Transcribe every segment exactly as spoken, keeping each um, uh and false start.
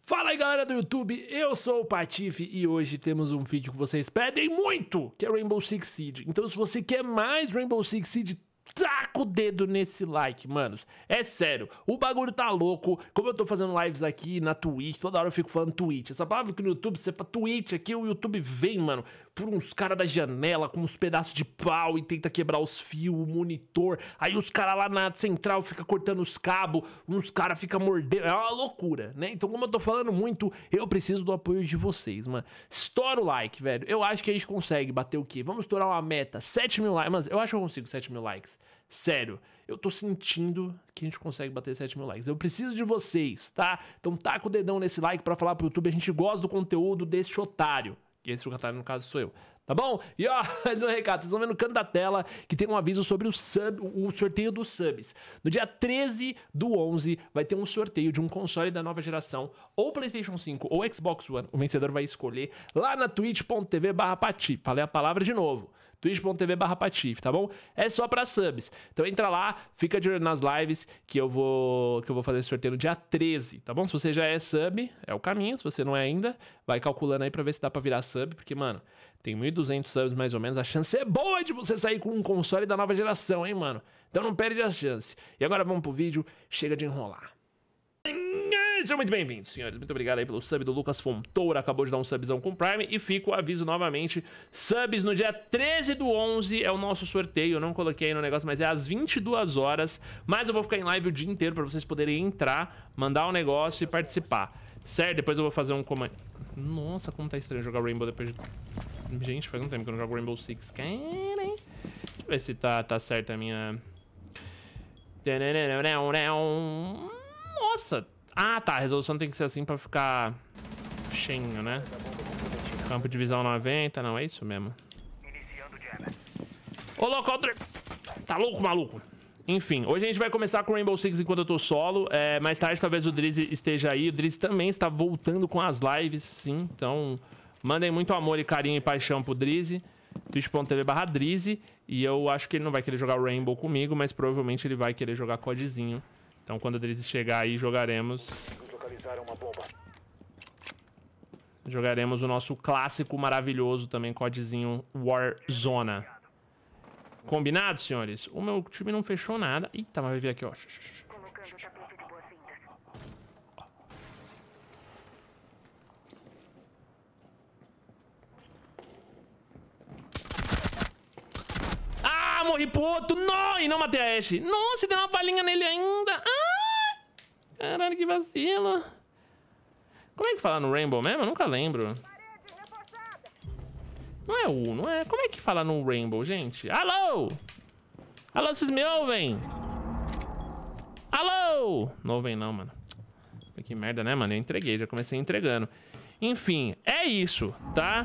Fala aí galera do YouTube, eu sou o Patife e hoje temos um vídeo que vocês pedem muito, que é Rainbow Six Siege. Então se você quer mais Rainbow Six Siege, taca o dedo nesse like, manos. É sério, o bagulho tá louco. Como eu tô fazendo lives aqui na Twitch, toda hora eu fico falando Twitch. Essa palavra que no YouTube, você fala Twitch aqui, o YouTube vem, mano, por uns caras da janela com uns pedaços de pau e tenta quebrar os fios, o monitor. Aí os caras lá na central ficam cortando os cabos, uns caras ficam mordendo. É uma loucura, né? Então como eu tô falando muito, eu preciso do apoio de vocês, mano. Estoura o like, velho. Eu acho que a gente consegue bater o quê? Vamos estourar uma meta, sete mil likes. Mas eu acho que eu consigo sete mil likes. Sério, eu tô sentindo que a gente consegue bater sete mil likes. Eu preciso de vocês, tá? Então taca o dedão nesse like pra falar pro YouTube. A gente gosta do conteúdo desse otário. E esse otário, no caso, sou eu. Tá bom? E ó, mais um recado. Vocês vão ver no canto da tela que tem um aviso sobre o, sub, o sorteio dos subs. No dia treze do onze vai ter um sorteio de um console da nova geração, ou PlayStation cinco ou Xbox One. O vencedor vai escolher lá na twitch ponto tv barra patife. Falei a palavra de novo. twitch ponto tv barra patife, tá bom? É só pra subs. Então entra lá, fica de olho nas lives que eu vou que eu vou fazer esse sorteio no dia treze, tá bom? Se você já é sub, é o caminho. Se você não é ainda, vai calculando aí pra ver se dá pra virar sub, porque, mano, tem mil e duzentos subs mais ou menos, a chance é boa de você sair com um console da nova geração, hein, mano? Então não perde a chance. E agora vamos pro vídeo, chega de enrolar. Sejam muito bem-vindos, senhores. Muito obrigado aí pelo sub do Lucas Fontoura. Acabou de dar um subzão com o Prime. E fica o aviso novamente. Subs no dia treze do onze é o nosso sorteio. Eu não coloquei aí no negócio, mas é às vinte e duas horas. Mas eu vou ficar em live o dia inteiro pra vocês poderem entrar, mandar um negócio e participar. Certo? Depois eu vou fazer um comando. Nossa, como tá estranho jogar Rainbow depois de... Gente, faz um tempo que eu não jogo Rainbow Six. Cara, hein? Deixa eu ver se tá, tá certo a minha... Nossa! Ah, tá. A resolução tem que ser assim pra ficar cheinho, né? Campo de visão noventa. Não, é isso mesmo. Ô, louco, outro... Tá louco, maluco? Enfim, hoje a gente vai começar com Rainbow Six enquanto eu tô solo. É, mais tarde talvez o Drizzy esteja aí. O Drizzy também está voltando com as lives, sim. Então, mandem muito amor e carinho e paixão pro Drizzy. twitch ponto tv barra Drizzy. E eu acho que ele não vai querer jogar Rainbow comigo, mas provavelmente ele vai querer jogar CODzinho. Então quando o Drizzy chegar aí, jogaremos... Jogaremos o nosso clássico maravilhoso também, CODzinho Warzone. Combinado, senhores? O meu time não fechou nada. Eita, mas vai vir aqui, ó. Ah, morri pro outro. Não, e não matei a Ashe. Nossa, deu uma balinha nele ainda. Ah, caralho, que vacilo. Como é que fala no Rainbow mesmo? Eu nunca lembro. Não é U, não é? Como é que fala no Rainbow, gente? Alô? Alô, vocês me ouvem? Alô? Não ouvem não, mano. Que merda, né, mano? Eu entreguei, já comecei entregando. Enfim, é isso, tá?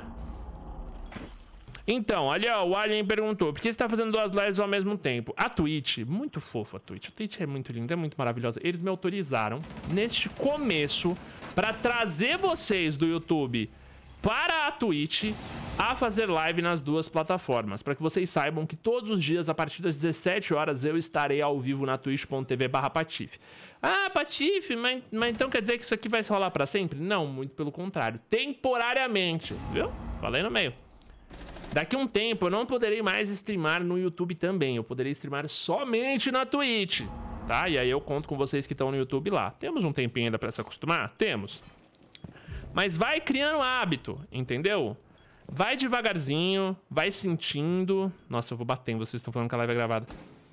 Então, ali ó, o Alien perguntou: por que você tá fazendo duas lives ao mesmo tempo? A Twitch, muito fofa a Twitch. A Twitch é muito linda, é muito maravilhosa. Eles me autorizaram, neste começo, pra trazer vocês do YouTube para a Twitch a fazer live nas duas plataformas, para que vocês saibam que todos os dias, a partir das dezessete horas, eu estarei ao vivo na twitch ponto tv barra patife. Ah, Patife, mas, mas então quer dizer que isso aqui vai se rolar para sempre? Não, muito pelo contrário. Temporariamente, viu? Falei no meio. Daqui a um tempo eu não poderei mais streamar no YouTube também. Eu poderei streamar somente na Twitch, tá? E aí eu conto com vocês que estão no YouTube lá. Temos um tempinho ainda para se acostumar? Temos. Mas vai criando hábito, entendeu? Vai devagarzinho, vai sentindo... Nossa, eu vou bater em vocês, estão falando que a live é gravada.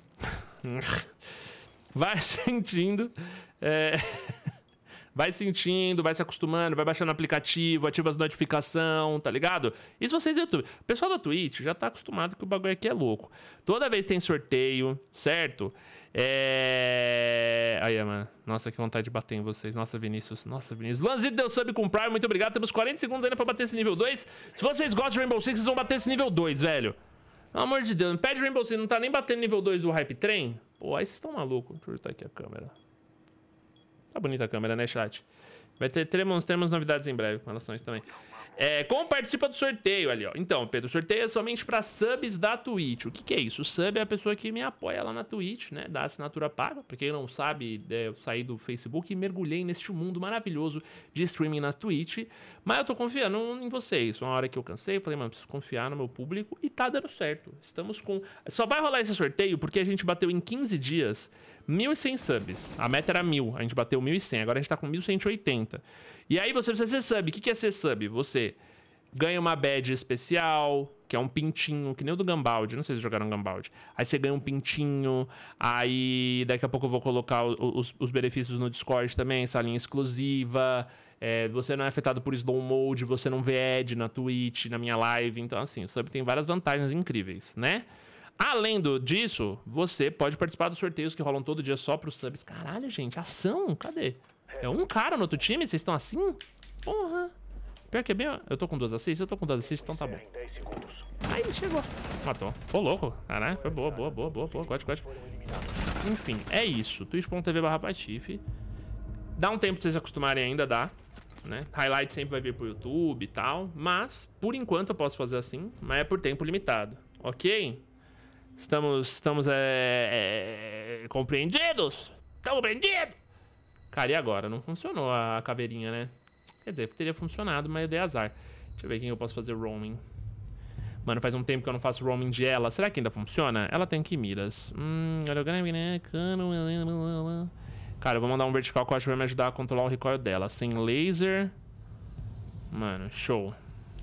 Vai sentindo... É... Vai sentindo, vai se acostumando, vai baixando o aplicativo, ativa as notificações, tá ligado? Isso vocês do YouTube. O pessoal da Twitch já tá acostumado que o bagulho aqui é louco. Toda vez tem sorteio, certo? É... Aí, mano. Nossa, que vontade de bater em vocês. Nossa, Vinícius. Nossa, Vinícius. Lanzito deu sub com o Prime, muito obrigado. Temos quarenta segundos ainda pra bater esse nível dois. Se vocês gostam de Rainbow Six, vocês vão bater esse nível dois, velho. Pelo amor de Deus, não pede Rainbow Six, não tá nem batendo nível dois do Hype Train? Pô, aí vocês estão malucos. Deixa eu ajustar aqui a câmera. Tá bonita a câmera, né, chat? Vai ter, teremos, teremos novidades em breve com relação a isso também. É, como participa do sorteio ali, ó. Então, Pedro, o sorteio é somente pra subs da Twitch. O que que é isso? O sub é a pessoa que me apoia lá na Twitch, né? Da assinatura paga. Pra quem não sabe, é, eu saí do Facebook e mergulhei neste mundo maravilhoso de streaming na Twitch. Mas eu tô confiando em vocês. Uma hora que eu cansei, eu falei, mano, preciso confiar no meu público. E tá dando certo. Estamos com... Só vai rolar esse sorteio porque a gente bateu em quinze dias mil e cem subs. A meta era mil. A gente bateu mil e cem. Agora a gente tá com mil cento e oitenta. E aí você precisa ser sub. O que que é ser sub? Você ganha uma badge especial, que é um pintinho, que nem o do Gambaldi. Não sei se jogaram Gambaldi. Aí você ganha um pintinho. Aí daqui a pouco eu vou colocar os, os benefícios no Discord também. Salinha exclusiva. É, você não é afetado por slow mode. Você não vê ad na Twitch, na minha live. Então assim, o sub tem várias vantagens incríveis, né? Além do, disso, você pode participar dos sorteios que rolam todo dia só pros subs. Caralho, gente, ação, cadê? É um cara no outro time? Vocês estão assim? Porra. Pior que é bem... Eu tô com duas assists, eu tô com duas assists, então tá bom. Aí, chegou. Matou. Ô, louco. Caralho, foi boa, boa, boa, boa, boa. Gote, gote. Enfim, é isso. twitch ponto tv barra patife. Dá um tempo pra vocês se acostumarem ainda, dá. Né? Highlight sempre vai vir pro YouTube e tal. Mas, por enquanto, eu posso fazer assim. Mas é por tempo limitado. Ok? Estamos, estamos é, é, compreendidos? Estamos compreendidos? Cara, e agora? Não funcionou a caveirinha, né? Quer dizer, teria funcionado, mas eu dei azar. Deixa eu ver quem eu posso fazer roaming. Mano, faz um tempo que eu não faço roaming de ela. Será que ainda funciona? Ela tem que miras. Hum, cara, eu vou mandar um vertical que eu acho que vai me ajudar a controlar o recoil dela. Sem laser. Mano, show.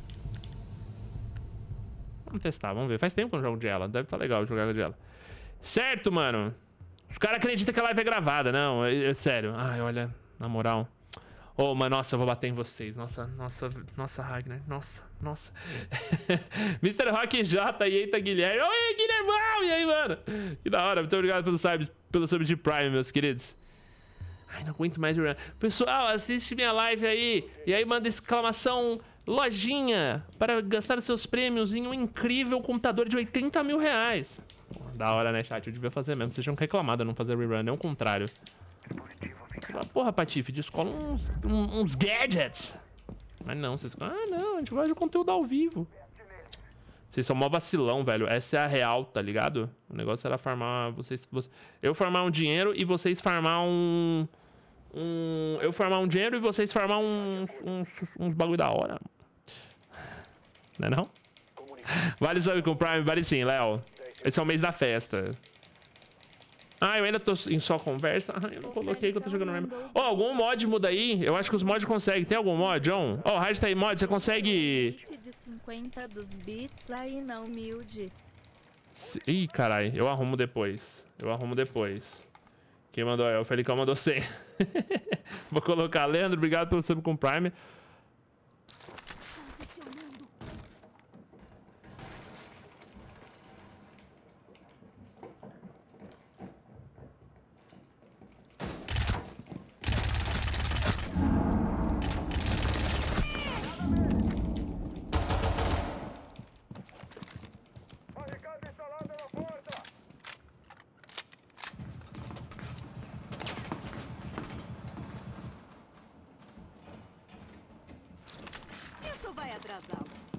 Vamos testar, vamos ver. Faz tempo que eu não jogo de ela. Deve estar legal jogar de ela. Certo, mano. Os caras acreditam que a live é gravada. Não, é, é sério. Ai, olha, na moral. Ô, oh, mas nossa, eu vou bater em vocês. Nossa, nossa, nossa, Ragnar. Nossa, nossa. mister Rock J e Eita Guilherme. Oi, Guilhermão! E aí, mano? Que da hora. Muito obrigado pelo sub, pelo sub de Prime, meus queridos. Ai, não aguento mais. Pessoal, assiste minha live aí. E aí manda exclamação... Lojinha para gastar os seus prêmios em um incrível computador de oitenta mil reais. Pô, da hora, né, chat? Eu devia fazer mesmo. Vocês tinham reclamado não fazer rerun, não o contrário. Porra, Patife, descola uns, uns gadgets. Mas não, vocês... Ah, não, a gente vai de conteúdo ao vivo. Vocês são mó vacilão, velho. Essa é a real, tá ligado? O negócio era farmar... Vocês, vocês... Eu farmar um dinheiro e vocês farmar um... um... Eu farmar um dinheiro e vocês farmar uns, uns, uns bagulho da hora. Não é não? Vale sub com Prime? Vale sim, Léo. Esse é o mês da festa. Ah, eu ainda tô em só conversa. Ah, eu não coloquei que eu tô jogando mesmo. Ó, oh, algum mod muda aí? Eu acho que os mods conseguem. Tem algum mod, John? Ó, oh, o Raj tá aí, mod. Você consegue... de cinquenta dos bits aí na humilde. Ih, caralho. Eu arrumo depois. Eu arrumo depois. Quem mandou é o Felicão, mandou cem. Vou colocar. Leandro, obrigado pelo sub com Prime. Vai atrasá-los.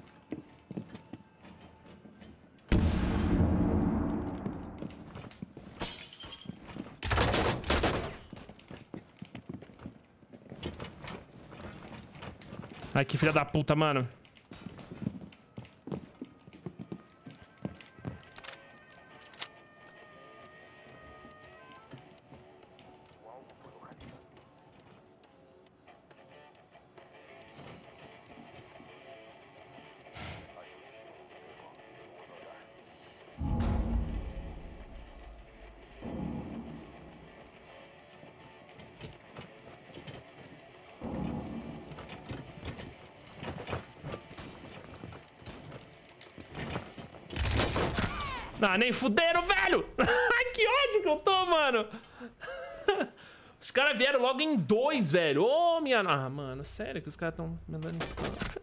Ai, que filha da puta, mano. Ah, nem fuderam, velho! Ai, que ódio que eu tô, mano! Os caras vieram logo em dois, velho. Ô, oh, minha... Ah, mano, sério que os caras tão mandando isso.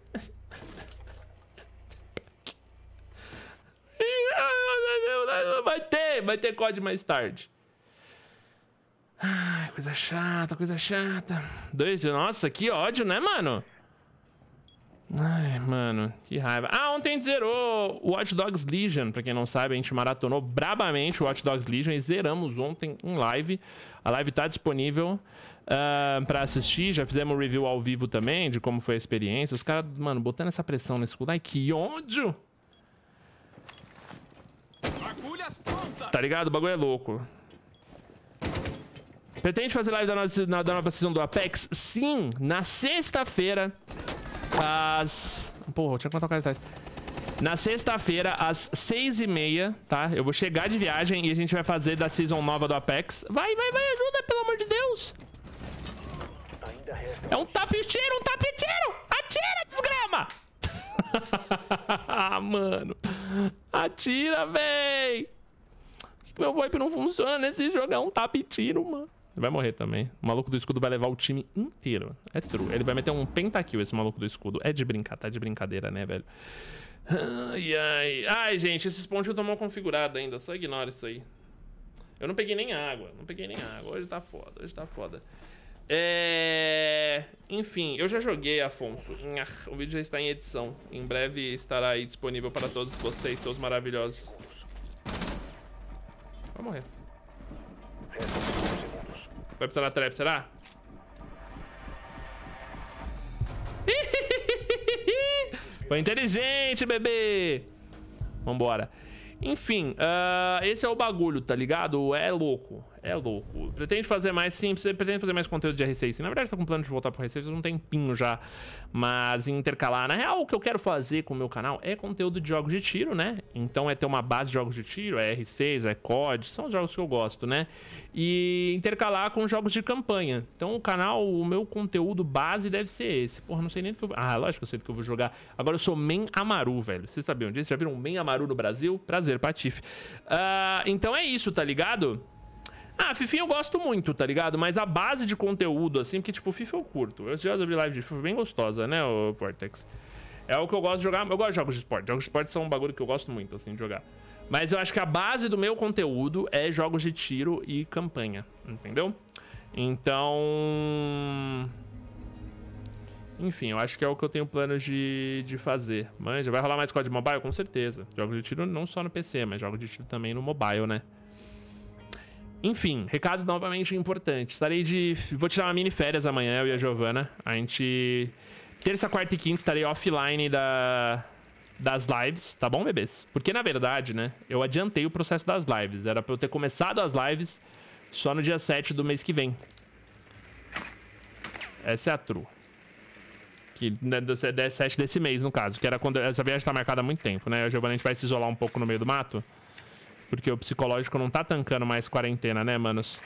Vai ter, vai ter C O D mais tarde. Ai, coisa chata, coisa chata. Dois, nossa, que ódio, né, mano? Ai, mano, que raiva. Ah, ontem a gente zerou o Watch Dogs Legion. Pra quem não sabe, a gente maratonou brabamente o Watch Dogs Legion e zeramos ontem em live. A live tá disponível uh, pra assistir. Já fizemos um review ao vivo também de como foi a experiência. Os caras, mano, botando essa pressão nesse escudo. Ai, que ódio! Tá ligado? O bagulho é louco. Pretende fazer live da nova, da nova season do Apex? Sim, na sexta-feira. Às... Porra, eu tinha que contar o cara atrás. Na sexta-feira, às seis e meia, tá? Eu vou chegar de viagem e a gente vai fazer da season nova do Apex. Vai, vai, vai, ajuda, pelo amor de Deus. É um tapa-tiro, um tapa-tiro! Atira, desgrama! Ah, mano. Atira, véi! Por que meu V O I P não funciona nesse jogo? É um tapa-tiro, mano. Ele vai morrer também. O maluco do escudo vai levar o time inteiro. É true. Ele vai meter um pentakill, esse maluco do escudo. É de brincar, tá de brincadeira, né, velho? Ai, ai. Ai, gente, esse spawn eu mal configurado ainda. Só ignora isso aí. Eu não peguei nem água. Não peguei nem água. Hoje tá foda. Hoje tá foda. É... Enfim, eu já joguei, Afonso. O vídeo já está em edição. Em breve estará aí disponível para todos vocês, seus maravilhosos. Vai morrer. Vai precisar da trap, será? Foi inteligente, bebê! Vambora. Enfim, uh, esse é o bagulho, tá ligado? É louco, é louco. Pretende fazer mais, sim, pretende fazer mais conteúdo de R seis, sim. Na verdade, tô com plano de voltar pro R seis, um tempinho já. Mas intercalar, na real, o que eu quero fazer com o meu canal é conteúdo de jogos de tiro, né? Então é ter uma base de jogos de tiro, é R seis, é C O D, são os jogos que eu gosto, né? E intercalar com jogos de campanha. Então o canal, o meu conteúdo base deve ser esse. Porra, não sei nem do que eu... Ah, lógico que eu sei do que eu vou jogar. Agora eu sou Men Amaru, velho. Vocês sabiam disso? Já viram um Men Amaru no Brasil? Prazer, Patife. Uh, então é isso, tá ligado? Ah, FIFA eu gosto muito, tá ligado? Mas a base de conteúdo, assim, porque, tipo, FIFA eu curto. Eu já abri live de FIFA bem gostosa, né, o Vortex? É o que eu gosto de jogar. Eu gosto de jogos de esporte. Jogos de esporte são um bagulho que eu gosto muito, assim, de jogar. Mas eu acho que a base do meu conteúdo é jogos de tiro e campanha, entendeu? Então... Enfim, eu acho que é o que eu tenho planos de, de fazer. Mas já vai rolar mais C O D Mobile? Com certeza. Jogos de tiro não só no P C, mas jogos de tiro também no mobile, né? Enfim, recado novamente importante. Estarei de... Vou tirar uma mini férias amanhã, eu e a Giovana. A gente... Terça, quarta e quinta estarei offline da... das lives, tá bom, bebês? Porque, na verdade, né, eu adiantei o processo das lives. Era pra eu ter começado as lives só no dia sete do mês que vem. Essa é a true. Que é sete desse mês, no caso. Que era quando... Essa viagem tá marcada há muito tempo, né? A Giovana, a gente vai se isolar um pouco no meio do mato. Porque o psicológico não tá tancando mais quarentena, né, manos?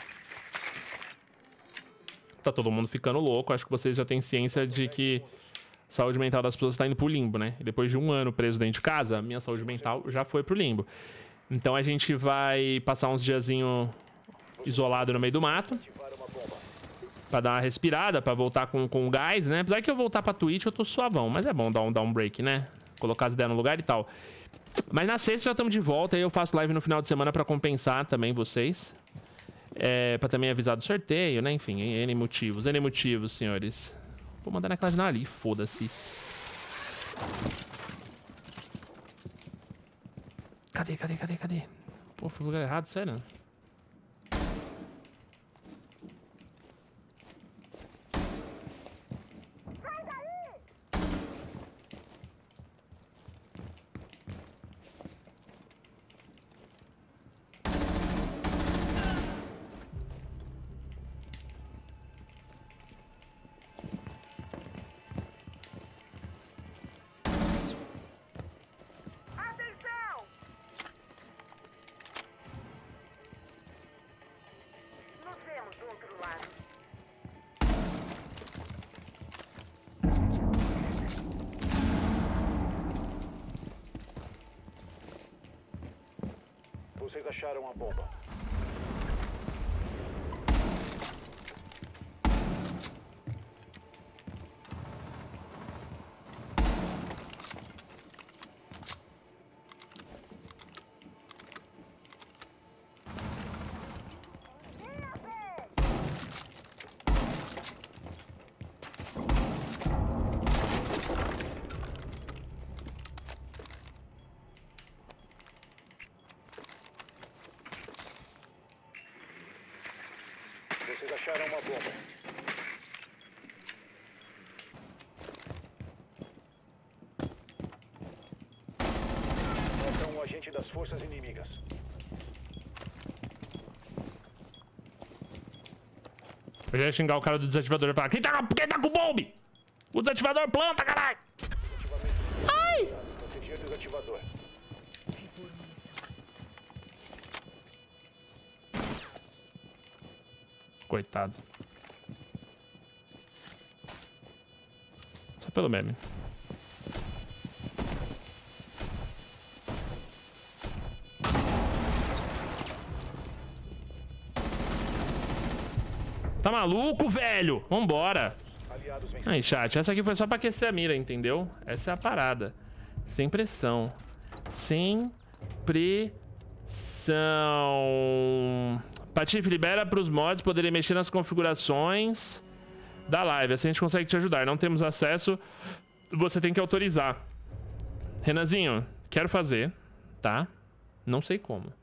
Tá todo mundo ficando louco. Acho que vocês já têm ciência de que a saúde mental das pessoas tá indo pro limbo, né? E depois de um ano preso dentro de casa, a minha saúde mental já foi pro limbo. Então a gente vai passar uns diazinho isolado no meio do mato. Pra dar uma respirada, pra voltar com, com gás, né? Apesar que eu voltar pra Twitch, eu tô suavão. Mas é bom dar um, dar um break, né? Colocar as ideias no lugar e tal. Mas na sexta já estamos de volta. Aí eu faço live no final de semana pra compensar também vocês. É, pra também avisar do sorteio, né? Enfim, N motivos. N motivos, senhores. Vou mandar naquela janela ali, foda-se. Cadê, cadê, cadê, cadê? Pô, fui no lugar errado, sério? Vocês acharam a bomba. forças inimigas. Eu já ia xingar o cara do desativador e falar: Quem tá, quem tá com bombe? O desativador planta, caralho! Ai! Proteger o desativador. Coitado. Só pelo meme. Tá maluco, velho? Vambora. Aí, chat, essa aqui foi só pra aquecer a mira, entendeu? Essa é a parada. Sem pressão. Sem pressão. Patife, libera pros mods poderem mexer nas configurações da live. Assim a gente consegue te ajudar. Não temos acesso, você tem que autorizar. Renanzinho, quero fazer, tá? Não sei como.